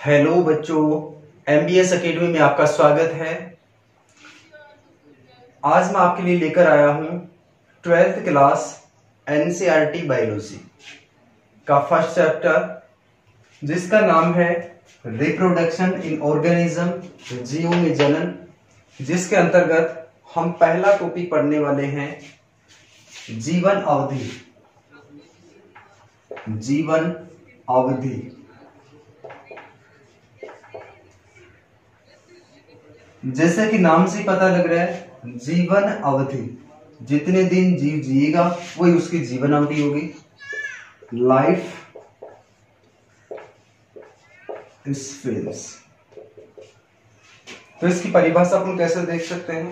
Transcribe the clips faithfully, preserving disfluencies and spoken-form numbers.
Hello बच्चों, MBS academy में आपका स्वागत है। आज मैं आपके लिए लेकर आया हूं ट्वेल्थ क्लास एनसीईआरटी बायोलॉजी का फर्स्ट चैप्टर, जिसका नाम है रिप्रोडक्शन इन ऑर्गेनिज्म, जीवों में जनन, जिसके अंतर्गत हम पहला टॉपिक पढ़ने वाले हैं जीवन अवधि। जीवन अवधि जैसे कि नाम से पता लग रहा है, जीवन अवधि, जितने दिन जीव जिएगा वही उसकी जीवन अवधि होगी। Life spans. तो इसकी परिभाषा अपन कैसे देख सकते हैं?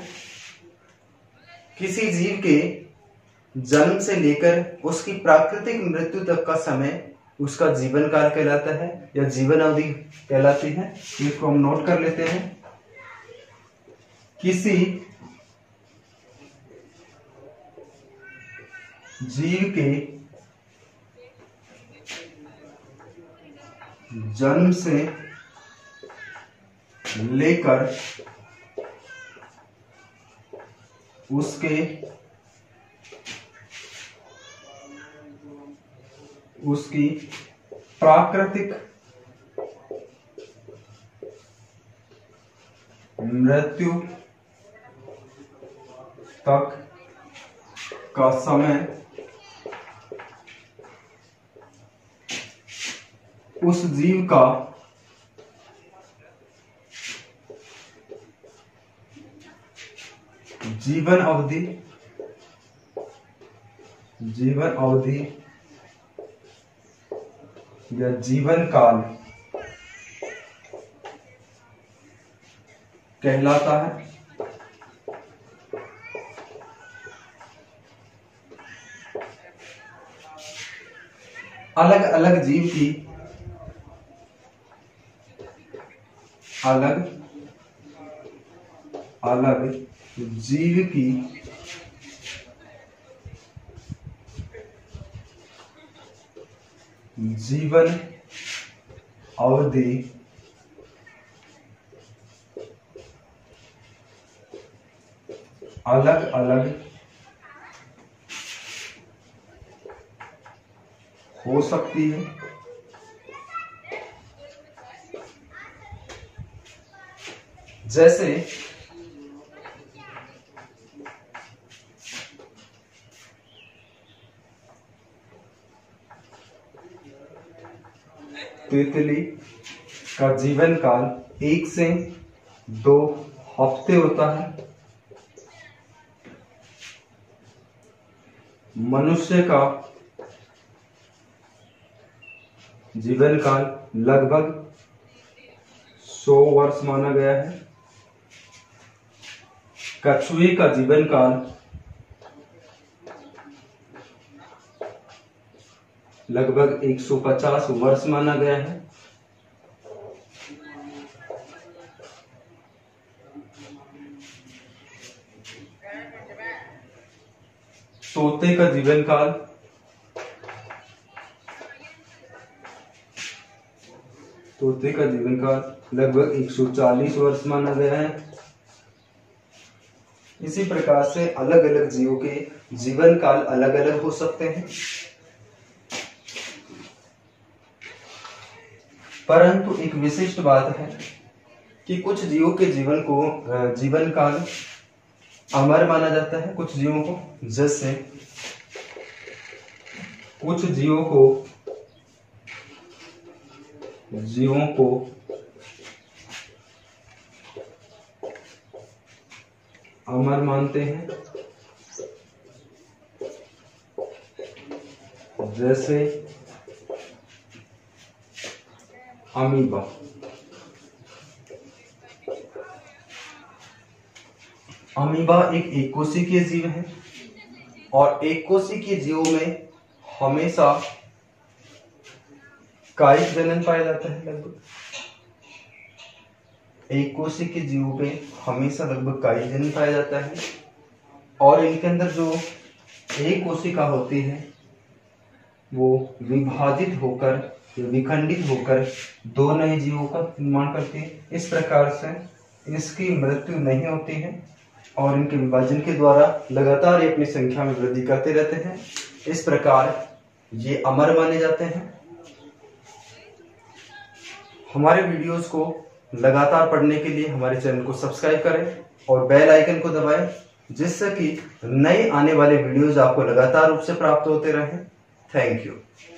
किसी जीव के जन्म से लेकर उसकी प्राकृतिक मृत्यु तक का समय उसका जीवन काल कहलाता है या जीवन अवधि कहलाती है। इसको हम नोट कर लेते हैं। किसी जीव के जन्म से लेकर उसके उसकी प्राकृतिक मृत्यु तक का समय उस जीव का जीवन अवधि जीवन अवधि या जीवन काल कहलाता है। अलग अलग जीव की अलग अलग जीव की जीवन अवधि अलग अलग हो सकती है। जैसे तितली का जीवन काल एक से दो हफ्ते होता है। मनुष्य का जीवन काल लगभग सौ वर्ष माना गया है। कछुए का जीवन काल लगभग एक सौ पचास वर्ष माना गया है। तोते का जीवन काल तोते का जीवन काल लगभग एक सौ चालीस वर्ष माना गया है। इसी प्रकार से अलग अलग जीवों के जीवन काल अलग अलग हो सकते हैं, परंतु एक विशिष्ट बात है कि कुछ जीवों के जीवन को जीवन काल अमर माना जाता है। कुछ जीवों को, जैसे कुछ जीवों को जीवों को अमर मानते हैं, जैसे अमीबा। अमीबा एक एकोशिकीय जीव है और एकोशिकीय जीवों में हमेशा कायिक जनन पाया जाता है। लगभग एक कोशिकीय जीवों पे हमेशा लगभग कायिक जनन पाया जाता है और इनके अंदर जो एक कोशिका होती है वो विभाजित होकर ये विखंडित होकर दो नए जीवों का निर्माण करती है। इस प्रकार से इसकी मृत्यु नहीं होती है और इनके विभाजन के द्वारा लगातार ये अपनी संख्या में वृद्धि करते रहते हैं। इस प्रकार ये अमर माने जाते हैं। हमारे वीडियोस को लगातार पढ़ने के लिए हमारे चैनल को सब्सक्राइब करें और बेल आइकन को दबाएं, जिससे कि नए आने वाले वीडियोस आपको लगातार रूप से प्राप्त होते रहें। Thank you.